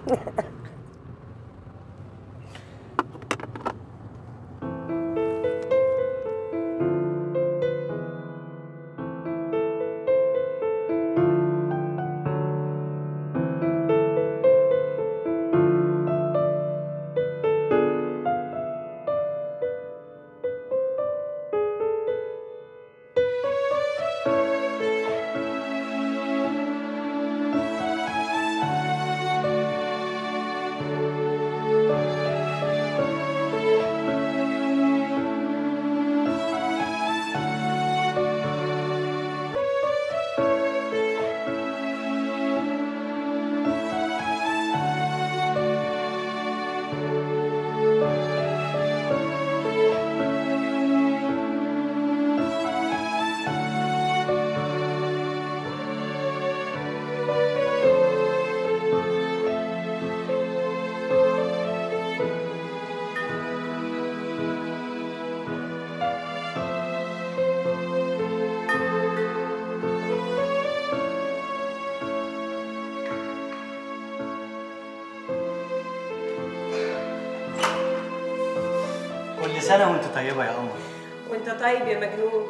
كل سنة وانت طيبة يا قمر. وانت طيب يا مجنون.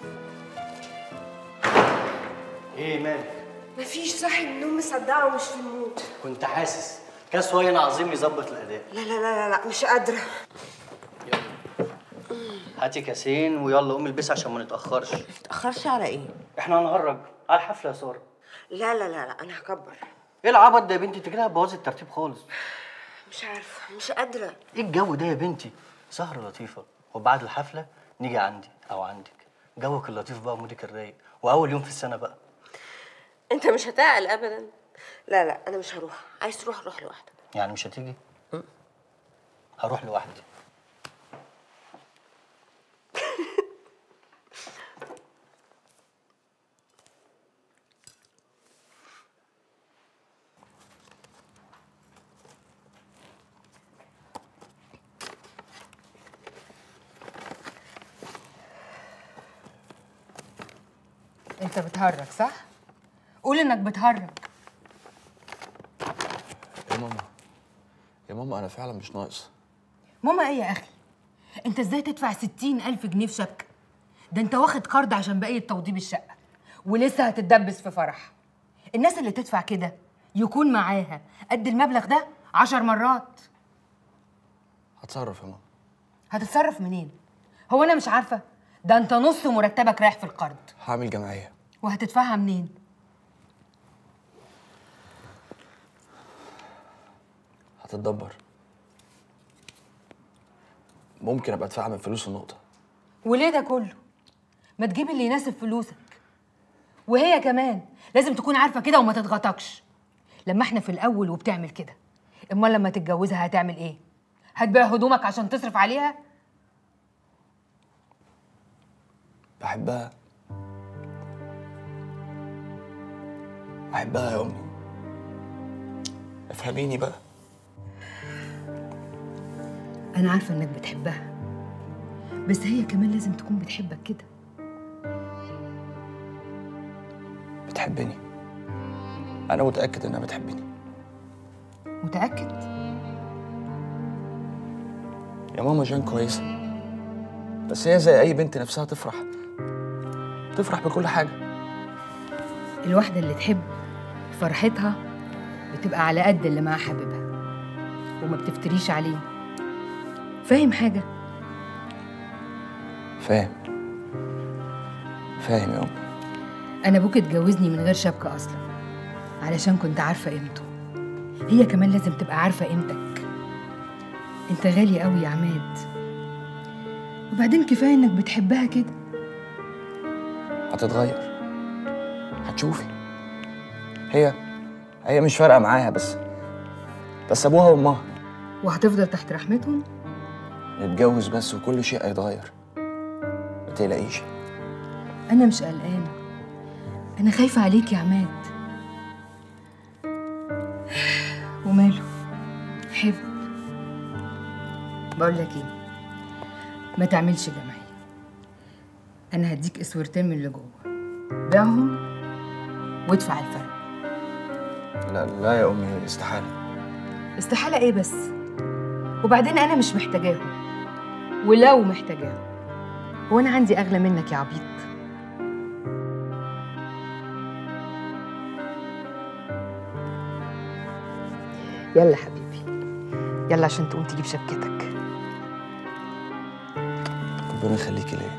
ايه مالك؟ مفيش، صاحي من النوم مصدعه ومش في المود. كنت حاسس كاس واين عظيم يظبط الأداء. لا لا لا لا مش قادرة. يلا هاتي كاسين ويلا قومي البسي عشان ما نتأخرش. متأخرش على ايه؟ احنا هنهرج على الحفلة يا سارة. لا لا لا لا انا هكبر. ايه العبط ده يا بنتي؟ انت كده هتبوظي الترتيب خالص. مش عارفة، مش قادرة. ايه الجو ده يا بنتي؟ سهرة لطيفة وبعد الحفلة نيجي عندي أو عندك. جوك اللطيف بقى ومودك الرايق وأول يوم في السنة بقى. انت مش هتعقل ابدا. لا لا انا مش هروح. عايز تروح روح لوحدك. يعني مش هتيجي؟ هروح لوحدي. انت بتهرج صح؟ قول انك بتهرج. يا ماما يا ماما انا فعلا مش ناقص. ماما ايه يا اخي؟ انت ازاي تدفع 60,000 جنيه في شبكة؟ ده انت واخد قرض عشان بقية توضيب الشقة ولسه هتتدبس في فرح. الناس اللي تدفع كده يكون معاها قد المبلغ ده 10 مرات. هتصرف يا ماما. هتتصرف منين؟ هو انا مش عارفة؟ ده انت نص مرتبك رايح في القرض. هعمل جمعية. وهتدفعها منين؟ هتتدبر. ممكن ابقى ادفعها من فلوس النقطة. وليه ده كله؟ ما تجيب اللي يناسب فلوسك. وهي كمان لازم تكون عارفة كده وما تضغطكش. لما احنا في الأول وبتعمل كده، امال لما تتجوزها هتعمل ايه؟ هتبيع هدومك عشان تصرف عليها؟ بحبها. بحبها يا أمي. افهميني بقى. أنا عارفة إنك بتحبها، بس هي كمان لازم تكون بتحبك كده. بتحبني. أنا متأكد إنها بتحبني. متأكد؟ يا ماما جان كويسة، بس هي زي أي بنت نفسها تفرح. تفرح بكل حاجة. الواحدة اللي تحب فرحتها بتبقى على قد اللي مع حبيبها وما بتفتريش عليه. فاهم حاجة؟ فاهم. فاهم يا أمي. أنا أبوك اتجوزني من غير شبكة أصلا علشان كنت عارفة قيمته. هي كمان لازم تبقى عارفة قيمتك. أنت غالي قوي يا عماد، وبعدين كفاية إنك بتحبها كده. هتتغير. هتشوفي. هي مش فارقة معاها، بس أبوها وأمها. وهتفضل تحت رحمتهم؟ نتجوز بس وكل شيء هيتغير. ما تقلقيش. أنا مش قلقانة، أنا خايفة عليك يا عماد. وماله؟ حب. بقول لك إيه، ما تعملش جمعية. أنا هديك اسورتين من اللي جوه، بيعهم وادفع الفرق. لا لا يا أمي، استحالة. استحالة ايه بس؟ وبعدين انا مش محتاجاهم، ولو محتاجاهم هو انا عندي اغلى منك يا عبيط؟ يلا حبيبي، يلا عشان تقوم تجيب شبكتك. ربنا يخليكي ليا.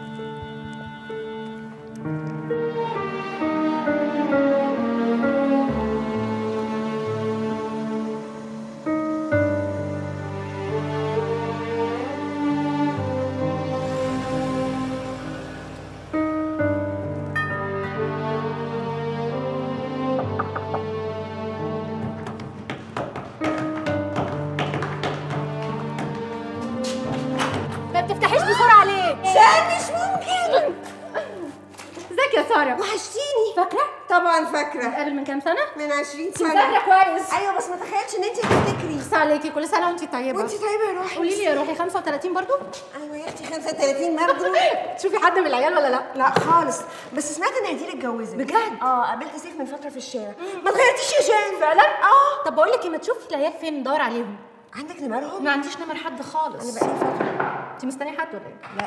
ما بتفتحيش بسرعه ليه؟ مش ممكن. ازيك يا ساره؟ وحشتيني. فاكره؟ طبعا فاكره. نتقابل من كام سنه؟ من 20 سنه. مذاكره كويس. ايوه بس ما تخيلش ان انت تفتكري. بس عليكي، كل سنه وانت طيبه. وانت طيبه يا روحي. قولي لي يا روحي، 35 برضو؟ ايوه يا اختي 35 برضه. تشوفي حد من العيال ولا لا؟ لا خالص، بس سمعت ان هديل اتجوزت. بجد؟ قابلت سيف من فتره في الشارع. ما اتغيرتيش يا جان. فعلا؟ طب بقول لك ايه، ما تشوفي العيال فين ندور عليهم. عندك نمرهم؟ ما عنديش نمر حد خالص. انا بقالي فتره. انت مستنيه حد ولا ايه؟ لا.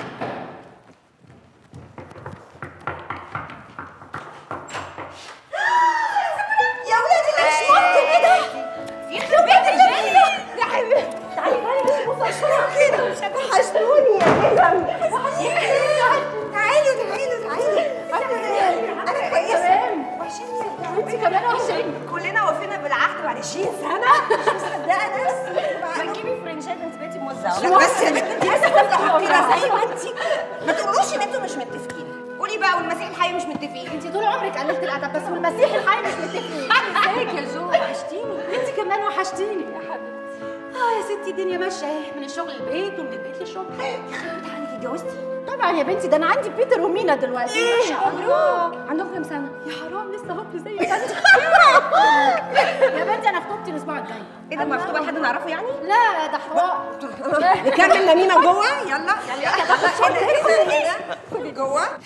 يا ولادي ليش ممكن ايه ده؟ يخرب بيت الجنة يا حبيبتي. تعالي بصوا بسرعة كده. وحشتوني يا نجم. تعالوا انا كويسة. وحشتني. انت كمان وحشاني. كلنا وفينا بالعهد بعد 20 سنة. مش مصدقة نفسي. ما تجيبي فرنشات، انت بقيتي موزعه. لا بس يا بنت انت لسه تفتحوا كده زي ما انت. ما تقولوش ان انتوا مش متفقين. قولي بقى والمسيح الحي مش متفقين. انت طول عمرك قللت الادب، بس والمسيح الحي مش متفقين. ازيك يا جو؟ وحشتيني. انت كمان وحشتيني يا حبيبتي. يا ستي الدنيا ماشيه اهي، من الشغل للبيت ومن البيت للشغل. يخرب عنك اتجوزتي؟ طبعا يا بنتي، ده انا عندي بيتر ومينا دلوقتي. ما شاء الله. عندهم كام سنه؟ يا حرام لسه هطل زي بنتي. يا بنتي انا خطوبتي الاسبوع الجاي. ايه ده مخطوبة لحد نعرفه يعني؟ لا ده حوار. نكمل نميمة جوه. يلا خدي جوه.